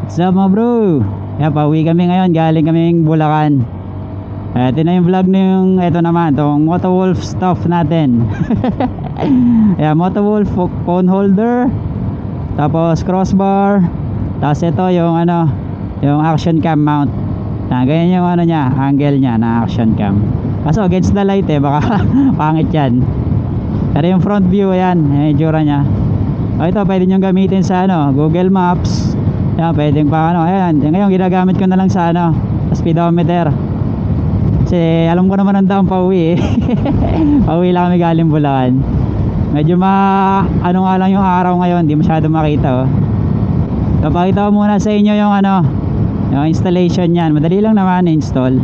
What's up mga bro? Yan, pauwi kami ngayon, galing kaming Bulacan. Ito na yung vlog na yung, ito naman, itong Motowolf stuff natin. Yan, Motowolf phone holder, tapos crossbar, tapos ito yung ano, yung action cam mount. Ganyan yung ano niya, angle niya na action cam. Kaso against the light baka pangit yan. Pero yung front view, ayan, yung itsura niya. Ito pwede nyo gamitin sa ano, Google Maps. Yan, pwedeng pa ano, ayan. Ngayon ginagamit ko na lang sa ano, sa speedometer. Kasi alam ko naman ang daan pauwi pauwi lang kami galing Bulacan. Medyo ano nga lang yung araw ngayon, hindi masyado makita Papakita ko muna sa inyo yung ano, yung installation yan. Madali lang naman install.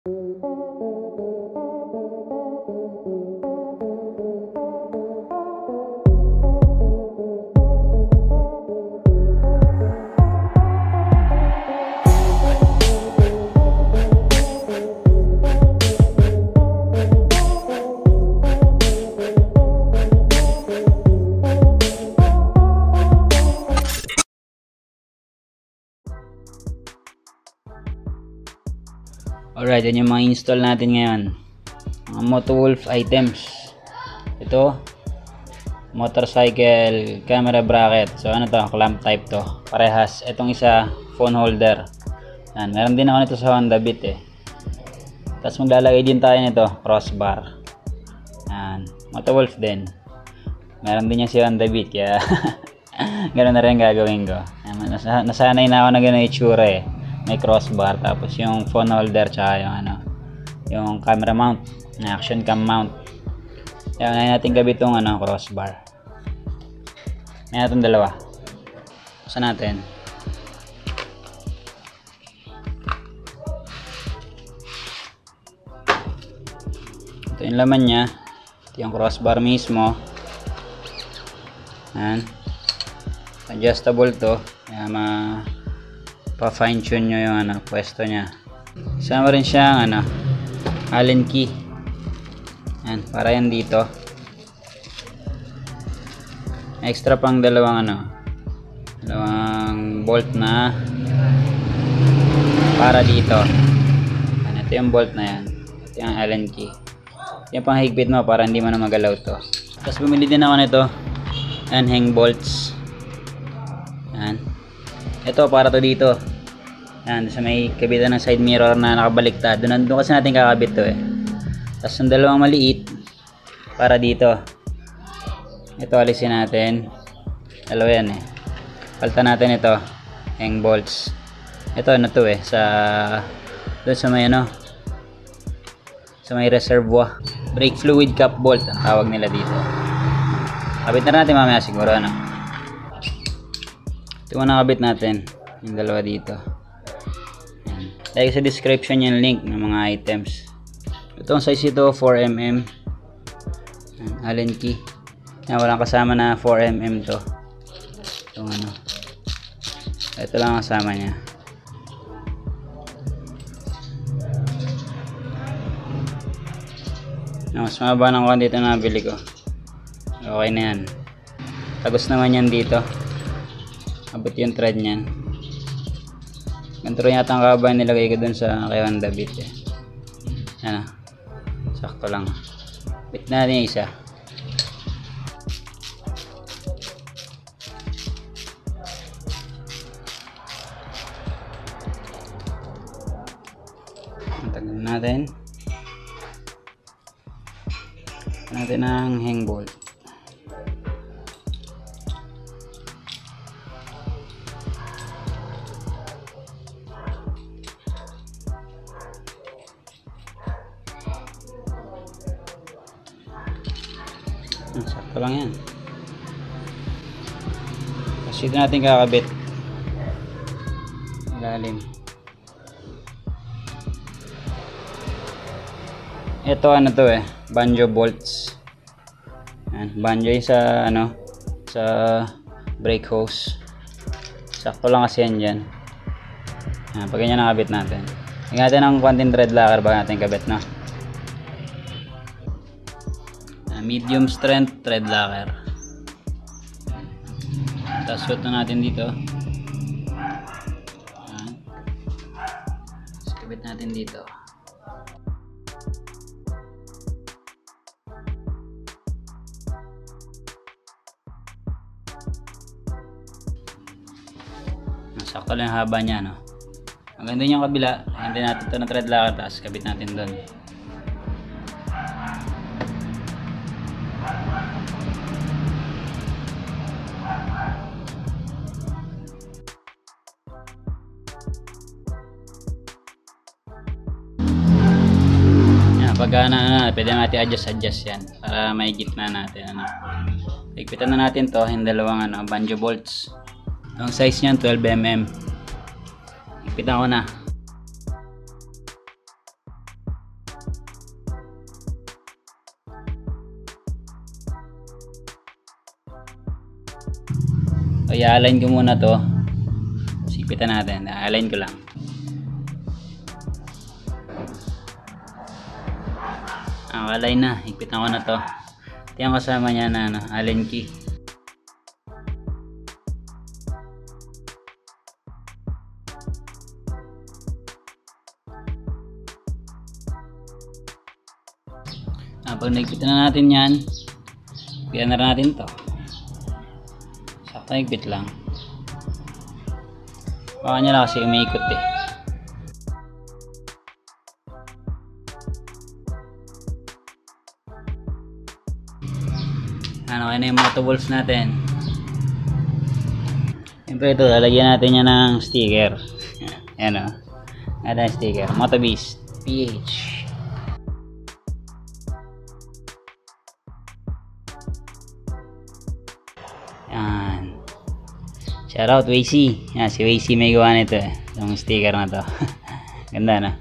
Alright, yan yung mga install natin ngayon, mga Motowolf items. Ito, motorcycle camera bracket. So ano to, clamp type to. Parehas. Itong isa, phone holder. Yan, meron din ako nito sa Honda Beat Tapos maglalagay din tayo nito, crossbar. Yan, Motowolf din. Meron din yan si Honda Beat, kaya ganoon na rin gagawin ko. Nasanay na ako na gano'n itsura May crossbar, tapos yung phone holder, tsaka yung ano, yung camera mount, action cam mount. Kaya natin gabi itong ano, crossbar. May natin dalawa. Saan natin? Ito yung laman nya. Ito yung crossbar mismo. Yan. Adjustable to. Kaya pa-fine tune nyo yung ano, pwesto nya. Isama rin siyang ano, Allen key. Yan, para yan dito. Extra pang dalawang bolt na para dito. Yan, ito yung bolt na yan. Ito yung Allen key. Yan pang higpit mo para hindi mo na magalaw to. Tapos bumili din ako nito. Yan, hang bolts. Yan. Ito para to dito. Yan, sa may kabitan ng side mirror na nakabaliktad. Doon kasi natin kakabit to Tapos yung dalawang maliit para dito. Ito alisin natin. Dalawa yan Palitan natin ito. Hang bolts. Ito ano to sa doon sa may ano, sa may reservoir. Brake fluid cap bolt ang tawag nila dito. Kabit na natin mamaya siguro Ito muna kabit natin. Yung dalawa dito. Lagi sa description yung link ng mga items. Itong size ito 4mm. Allen key. Walang kasama na 4mm to. Itong ano. Ito lang ang kasama niya. Mas mababa ng konti ito na nabili ko. Okay na yan. Tagos naman yan dito. Abot yung thread niyan. Ganito rin yata ang kaba nilagay ko dun sa kay Honda Beat Yan sakto lang. Bit natin yung isa. Tagal natin ang hang bolt. Sakto lang yan. Kasi ito natin kakabit lalim. Ito ano to banjo bolts. Yan, banjo yung sa ano, sa brake hose. Sakto lang kasi yan dyan. Yan, pag ganyan nakabit natin. Tingnan natin ang konting thread locker bago natin kabit medium strength thread locker. Tapos suot na natin dito. Kabit natin dito. Sakto lang yung haba niya, no? Hanggang doon yung kabila. Hindi natin ito ng thread locker, tapos kabit natin doon. Pagka pwede natin adjust yan para may gitna natin, ano. Higpitan na natin to yung dalawang banjo bolts. Ang size niyan 12 mm. Higpitan ko na. So, i-align ko muna to. Higpitan natin. I-align ko lang. Align na, higpitan ko na to. Ito yung kasama niya na Allen key. Pag nagpitan na natin yan, higpitan na natin to. Sakto higpit lang. Baka niya lang kasi umiikot eh. Kaya na yung Motobolts natin. Siyempre ito, lalagyan natin yan ng sticker. Ayan o. Ada yung sticker. Motobeast PH. Yan. Shoutout Wacy. Yan, si Wacy may gawa nito eh. Yung sticker na to. Ganda na.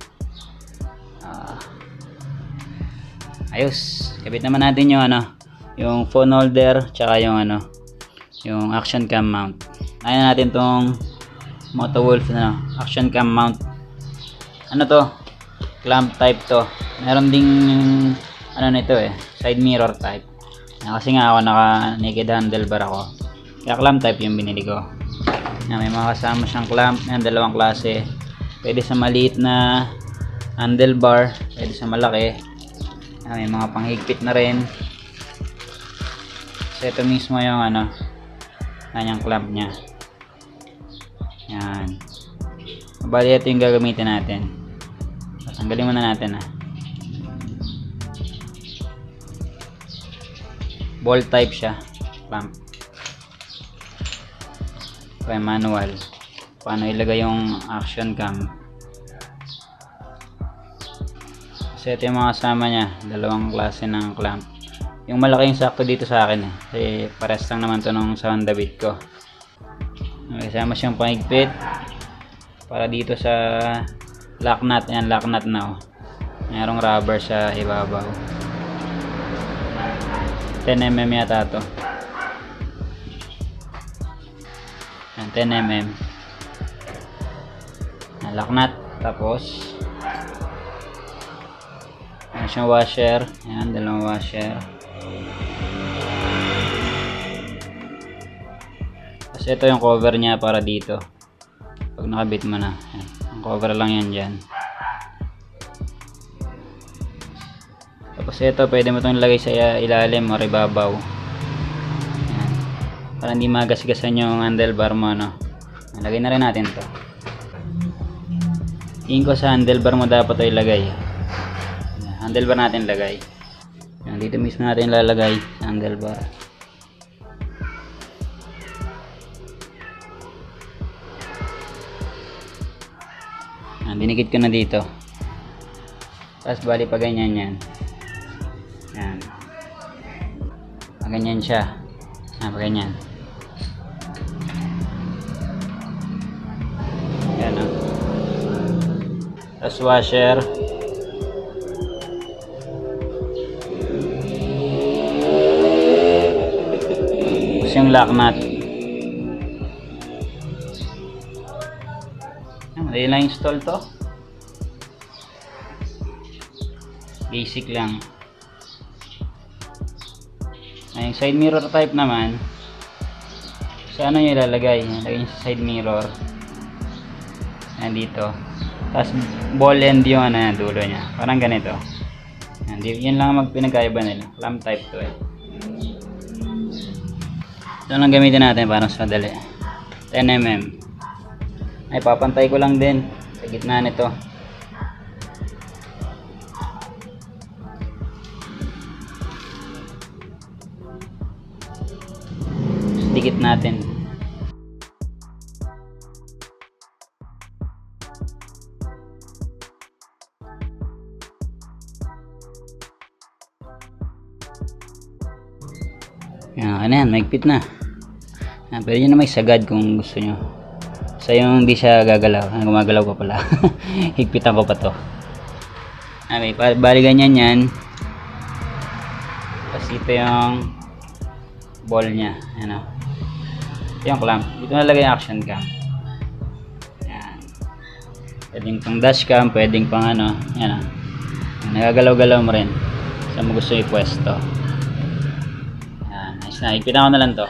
Ayos. Kabit naman natin yung yung phone holder tsaka yung yung action cam mount. Ayan natin tong Motowolf action cam mount. Ano to? Clamp type to. Meron ding nito eh, side mirror type. Kasi nga ako naka naked handlebar ako. Kaya clamp type yung binili ko. May mga kasama siyang clamp, yan dalawang klase. Pwede sa maliit na handlebar, pwede sa malaki. May mga panghigpit na rin. So ito mismo yung kanyang clamp nya. Yan. Bali ito yung gagamitin natin. Tanggalin muna natin ball type siya. Clamp. Kaya manual. Paano ilagay yung action cam. So ito yung mga kasama nya. Dalawang klase ng clamp. Yung malaki yung sakto dito sa akin eh. Kasi pares lang naman to nung sa Honda Beat ko. Kasama siyang pangigpit para dito sa lock nut. Yan, lock nut na oh. Mayroong rubber sa ibabaw. 10 mm yata to. Yan, 10 mm. Yan, lock nut. Tapos yan siyang washer. Yan, dalawang washer. Kasi ito yung cover niya para dito. Pag nakabit mo na, yan. Ang cover lang yan dyan. Tapos ito pwede mo itong ilagay sa ilalim o ibabaw. Yan. Para hindi magasgasan yung handlebar mo. Lagay na rin natin to. Tingin ko sa handlebar mo dapat ito ilagay. Handlebar natin lagay. Yan, dito mismo natin lalagay sa handlebar. Dinikit ko na dito. Tapos bali pa ganyan yan. Yan. Ganyan siya. Pa ganyan. Yan o. Tapos washer. Tapos yung lock nut. Madali lang install to. Basic lang. Yung side mirror type naman, sa ano nyo ilalagay? Lagay nyo sa side mirror. Yan dito. Tapos ball end yung ano yan, dulo niya. Parang ganito. Yan, yun lang magpinagkaiba nila. Clamp type to eh. Ito lang gamitin natin para mas madali. 10mm. Ay, papantay ko lang din sa gitna nito. Dikit natin. Yan, ano yan, maigpit na. Yan, pwede nyo na may sagad kung gusto nyo. So yung hindi siya gagalaw, gumagalaw pa pala. Higpitan ko pa to. Okay, bali ganyan yan. Tapos ito yung ball nya. Ano? Ito yung clamp. Dito nalagay yung action cam. Yan. Pwedeng pang dashcam, pwedeng pang ano. Yan. Nagagalaw-galaw mo rin. Saan mo gusto i-pwesto. Yan. Nice na. Higpitan ko na lang to.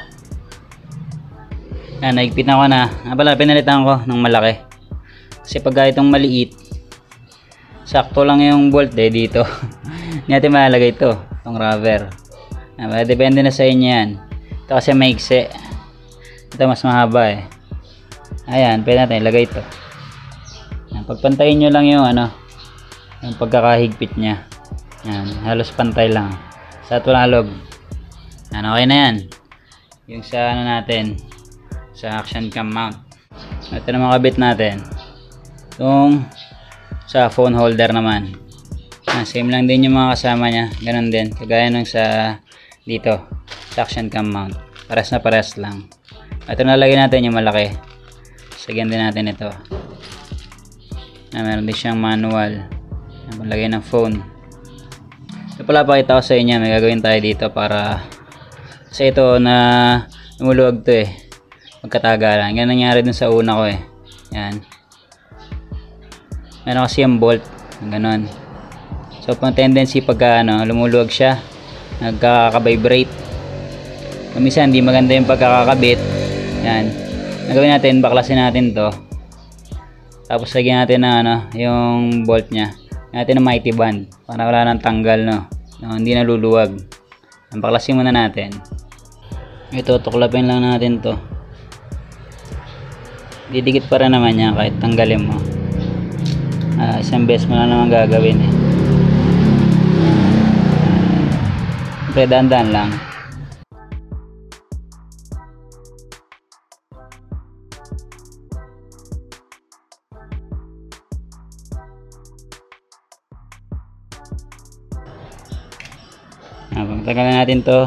Yan. Nahigpitan ko na. Pala, pinalitan ko ng malaki. Kasi pag itong maliit, sakto lang yung bolt dito. Hindi natin malalagay ito. Itong rubber. Depende na sa inyo yan. Ito kasi maigsi. Ito mas mahaba eh. Ayan, pwede natin ilagay ito. Yan, pagpantayin nyo lang yung ano, yung pagkakahigpit nya. Yan, halos pantay lang. Sa tulalog. Yan, okay na yan. Yung sa ano natin, sa action cam mount. Ito naman kabit natin. Yung sa phone holder naman. Same lang din yung mga kasama nya. Ganon din. Kagaya nung sa dito. Sa action cam mount. Pares na pares lang. Ito nalagay natin yung malaki. Sagyan din natin ito. Meron din siyang manual. Malagay ng phone. Ito pala pakita ko sa inyo. May gagawin tayo dito para kasi ito na lumuluwag to eh. Magkatagalan. Ganyan nangyari dun sa una ko eh. Yan. Meron kasi yung bolt. Ganon. So pang tendency pagka ano, lumuluwag siya, nagkaka-vibrate. Minsan hindi maganda yung pagkakakabit. Yan. Nagawin natin, baklasin natin to. Tapos lagyan natin na ano, yung bolt nya. Lagyan natin ng mighty band para wala nang tanggal no. Hindi naluluwag. Baklasin muna natin. Ito, tuklapin lang natin to. Didikit pa rin naman yan kahit tanggalin mo. Isang beses mo na naman gagawin eh. Dandan lang. Pagtagal natin to,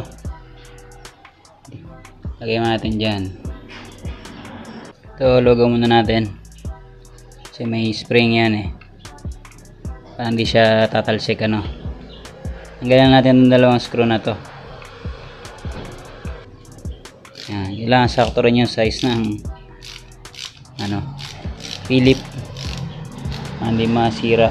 lagay natin dyan. Ito, logo muna natin kasi may spring yan eh, para hindi siya tatalsik ano. Tanggalin natin yung dalawang screw na to. Yan, kailangan sakto rin yung size ng ano, Philip, hindi masira.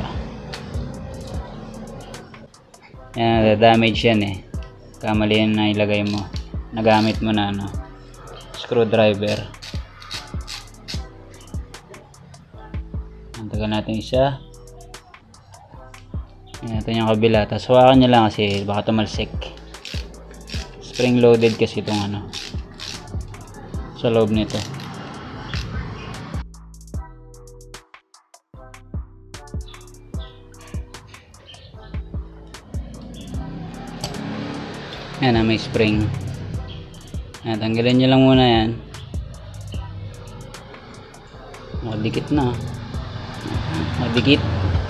Yan, damage yan eh. Kamali yan na ilagay mo. Nagamit mo na ano, screwdriver. Tagal natin isa. Yan, ito yung kabila. Tapos hawakan nyo lang kasi baka tumalsik. Spring loaded kasi itong ano sa loob nito. Yan na, may spring. Yan, tanggalin nyo lang muna yan. Nakadikit na. Nakadikit.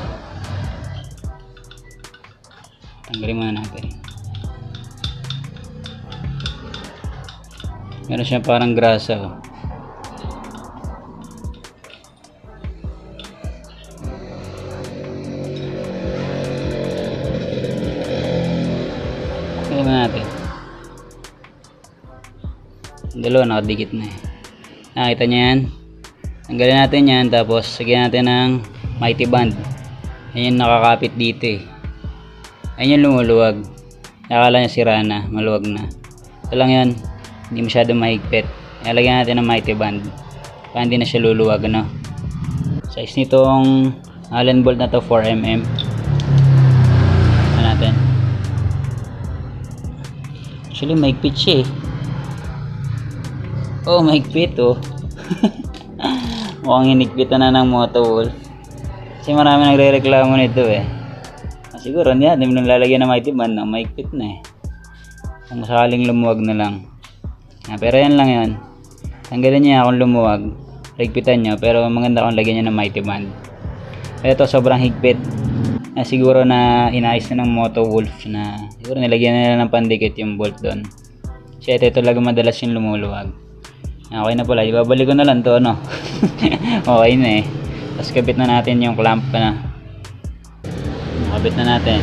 Tanggalin muna natin. Meron siya parang grasa oh. Tanggalin muna natin. Ang dalawa nakadikit na eh. Nakita nyo yan? Tanggalin natin yan, tapos sagyan natin ng mighty band. Ayan yung nakakapit dito eh. Ayan yung lumuluwag. Nakakala niya sira na, maluwag na. Ito lang yan, hindi masyado mahigpit. Lagyan natin ng mighty band para hindi na siya luluwag ano. Size nitong Allen bolt na to 4mm. Ano natin? Actually mahigpit siya eh. Oh, mahigpit oh. Mukhang hinigpitan na ng Motowolf. Kasi marami nagre-reklamo nito eh. Siguro hindi mo lalagyan ng mighty band, mahigpit na eh. Kung sakaling lumuwag na lang. Pero yan lang yan. Tanggalin niya kung lumuwag. Higpitan nyo, pero maganda kung lagyan nyo ng mighty band. Ito sobrang higpit. Siguro na inayos na ng Motowolf na siguro nilagyan na nila ng pandikit yung bolt doon. Kasi ito talaga madalas yung lumuluwag. Okay na pala, ibabalik ko na lang to ano. Okay na eh. Tapos kabit na natin yung clamp na. Kabit na natin.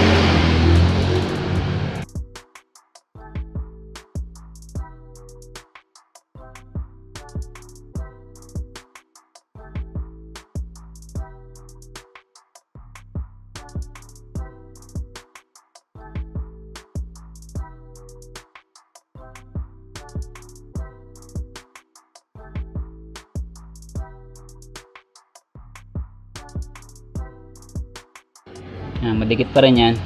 Madikit pa rin yan.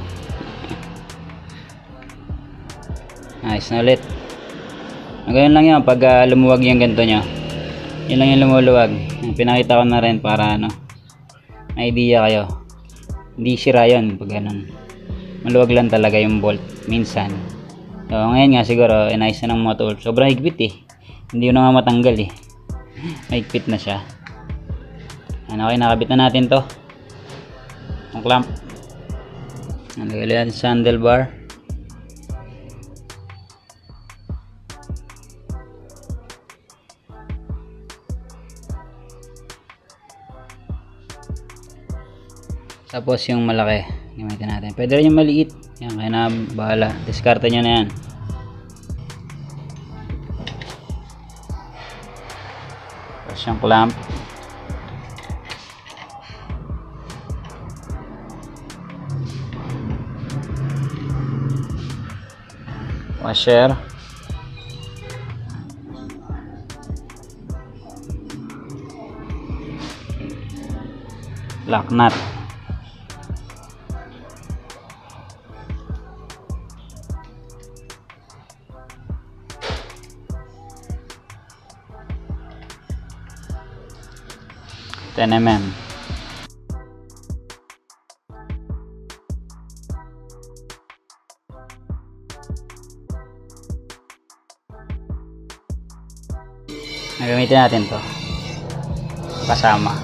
Ayos na ulit. Ganyan lang yan pag lumuwag yung ganito nyo. Yun lang yung lumuluwag. Pinakita ko na rin para ano, may idea kayo. Hindi sira yun pag ganun. Maluwag lang talaga yung bolt minsan. So ngayon nga siguro inayos na ng Motowolf. Sobrang higpit eh. Hindi yun na nga matanggal eh. Higpit na siya. Okay, nakabit na natin to. Ang clamp. Nalagyan natin sa handlebar. Tapos yung malaki gamitin natin. Pwede rin yung maliit. Yan, kaya na bahala. Diskarte nyo na yan. Tapos yung clamp. Washer. Lock nut. $10mm. Gamitin natin to kasama.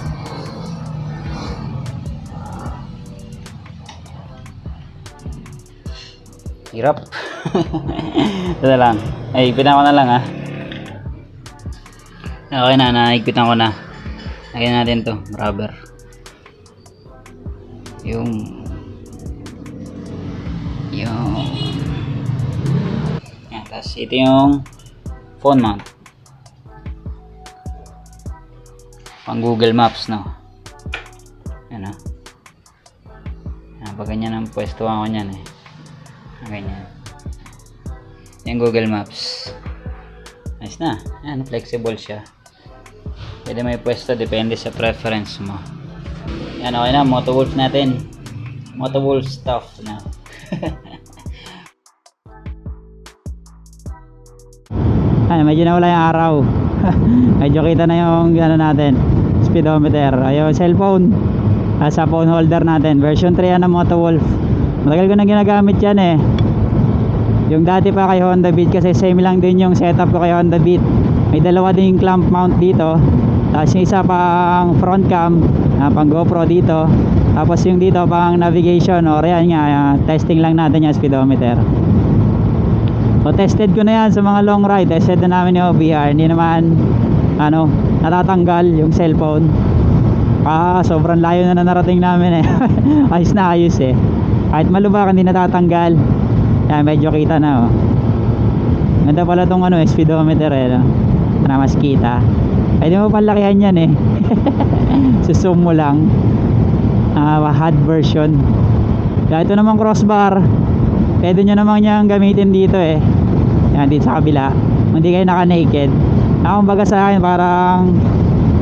Hirap. Ito na lang. Ay, higpitan ko na lang ha. Okay na, nahigpitan ko na. Lagyan natin to, rubber. Yung yan, tapos ito yung phone mount. Pang Google Maps, no? Ano? Pag ganyan ang pwesto ako niyan eh. Ganyan. Yung Google Maps. Nice na. Ayan, flexible siya. Pwede may pwesto, depende sa preference mo. Yan, okay na. Motowolf natin. Motowolf stuff na. Ay, medyo nawala yung araw. Medyo kita na yung ano natin, speedometer. Ayun, cellphone. Sa phone holder natin. Version 3 yan ng Motowolf. Matagal ko na ginagamit yan eh. Yung dati pa kay Honda Beat, kasi same lang din yung setup ko kay Honda Beat. May dalawa din yung clamp mount dito. Tapos yung isa pang front cam, pang GoPro dito. Tapos yung dito pang navigation, or yan nga, testing lang natin yung speedometer. So tested ko na yan sa mga long ride. Tested na namin yung OBR. Hindi naman ano, natatanggal yung cellphone. Sobrang layo na narating namin eh. Ayos na ayos eh. Kahit malubak hindi natatanggal. Yan, medyo kita na oh. Ganda pala tong ano, speedometer eh, no? Para mas kita. Pwede mo palakihan yan eh. Susum mo lang. HUD version. Kaya ito naman crossbar. Pwede nyo naman niyang gamitin dito eh. Yan, dito sa kabila. Hindi kayo naka-naked. Kumbaga sa akin parang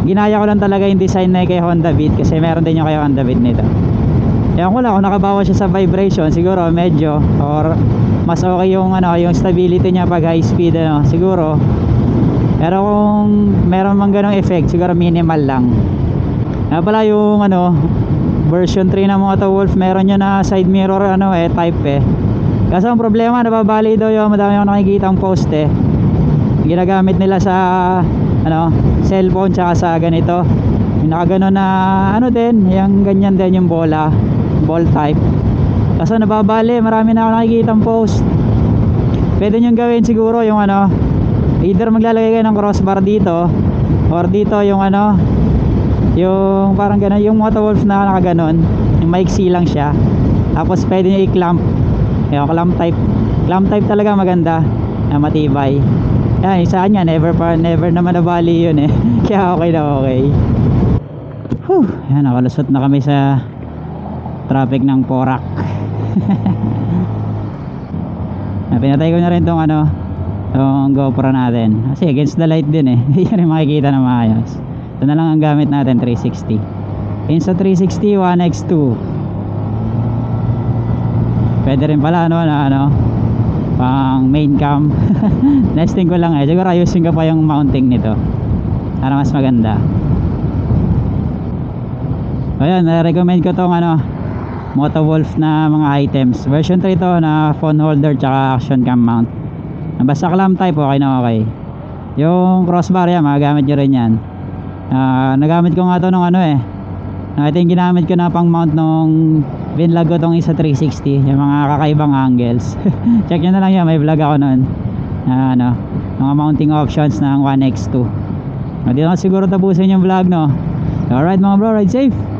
ginaya ko lang talaga yung design na kay Honda Beat, kasi meron din yung kay Honda Beat nito. Ewan ko lang kung nakabawa siya sa vibration, siguro medyo, or mas okay yung yung stability niya pag high speed siguro. Pero kung meron mang ganong effect, siguro minimal lang. Nga pala yung version 3 ng Moto Wolf, meron yun na side mirror type Kaso ang problema, nababali daw yung madami akong nakikita ang post ginagamit nila sa cellphone tsaka sa ganito. Yung nakaganon na din, yung ganyan din yung bola, ball type. Kaso nababali, marami na ako nakikita ang post. Pwede nyo gawin siguro yung either maglalagay kayo ng crossbar dito, or dito yung yung parang gano'n, yung Moto Wolf na nakaganon, yung maiksi lang siya. Tapos pwede nyo i-clamp, yung clamp type talaga maganda, matibay. Yan, isa kanya, never naman nabali yun kaya okay na okay. Yan, nakalusot na kami sa traffic ng Porac. Pinatay ko na rin tong tong GoPro natin, kasi against the light din hindi rin makikita na maayos. Ito na lang ang gamit natin, 360 Insta360 One X2. Pwede rin pala pang main cam. Nesting ko lang siguro ayusin ko pa yung mounting nito para mas maganda. Ayan, recommend ko tong Moto Wolf na mga items. Version 3 to na phone holder tsaka action cam mount. Basta clamp type, okay na okay. Yung crossbar yan, magagamit nyo rin yan. Nagamit ko nga to nung ito yung ginamit ko na pang mount nung binlog ko tong isa 360, yung mga kakaibang angles. Check nyo na lang yan, may vlog ako nun. Mga mounting options ng One X2. Dito na siguro tapusin yung vlog, no? Alright mga bro, ride safe!